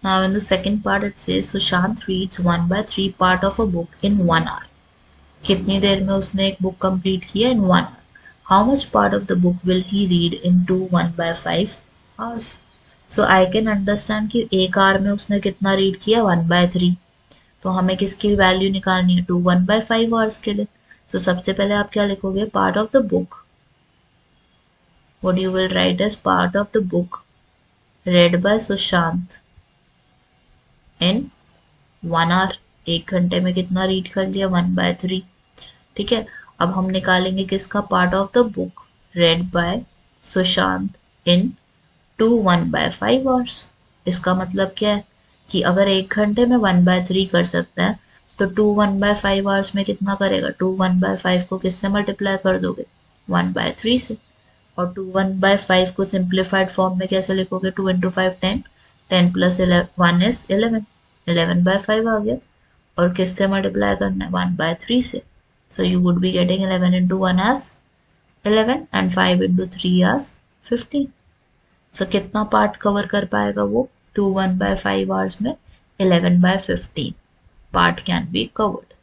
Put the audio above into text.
Now in the second part it says Sushant reads 1/3 part of a book in 1 hour. कितनी देर में उसने एक book complete किया in 1 hour. How much part of the book will he read in 1/5 hours? So I can understand कि एक our में उसने कितना रीड किया 1/3. तो हमें किसकी वैल्यू निकालनी है 1/5 आवर्स के लिए. So सबसे पहले आप क्या लिखोगे part of the book. What you will write as part of the book read by Sushant in 1 hour. 1 घंटे में कितना रीड कर लिया 1/3. ठीक है. अब हम निकालेंगे किसका part of the book read by Sushant in 1/5 hours. इसका मतलब क्या है कि अगर 1 घंटे में 1/3 कर सकता है तो 1/5 आवर्स में कितना करेगा 1/5 को किससे मल्टीप्लाई कर दोगे 1/3 से. और 1/5 को सिंप्लीफाइड फॉर्म में कैसे लिखोगे 2 × 5 10. 10 + 1 is 11. 11/5 आ गया. और किससे मल्टीप्लाई करना है 1/3 से. So you would be getting 11 × 1 as 11 and 5 × 3 as 15. So कितना पार्ट कवर कर पाएगा वो 1/5 आवर्स में 11/15 पार्ट कैन बी कवर्ड.